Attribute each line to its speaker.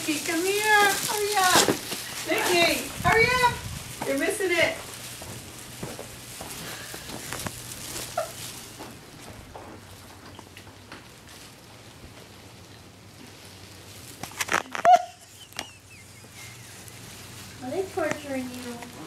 Speaker 1: Nikki, come here. Hurry up. Nikki, hurry up. You're missing it.
Speaker 2: Are they torturing you?